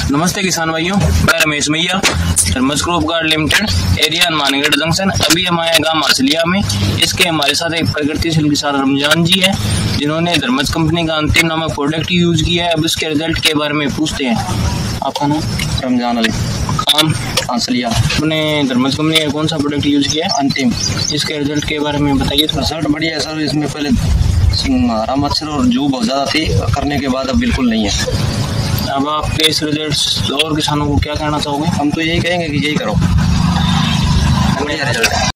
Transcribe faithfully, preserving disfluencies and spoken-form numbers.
नमस्ते किसान भाइयों, मैं रमेश भैया, Dharmaj crop guard limited, area Hanumangarh junction. अभी हम आए गांव मार्सलिया में। इसके हमारे साथ एक प्रगतिशील किसान रमजान जी है, जिन्होंने धर्मज कंपनी का अंतिम नामक प्रोडक्ट यूज किया है। अब इसके रिजल्ट के बारे में पूछते हैं। आपका नाम? रमजान अली, काम आंसलिया। अपने धर्मज कंपनी का कौन सा प्रोडक्ट यूज किया है? अंतिम। इसके रिजल्ट के बारे में बताइए थोड़ा। रिजल्ट बढ़िया है सर। इसमें पहले हरा मच्छर और जू बहुत ज्यादा थी, करने के बाद अब बिल्कुल नहीं है। अब आपके इस रिजल्ट और किसानों को क्या कहना चाहोगे? हम तो यही कहेंगे कि यही करो, बढ़िया रिजल्ट है।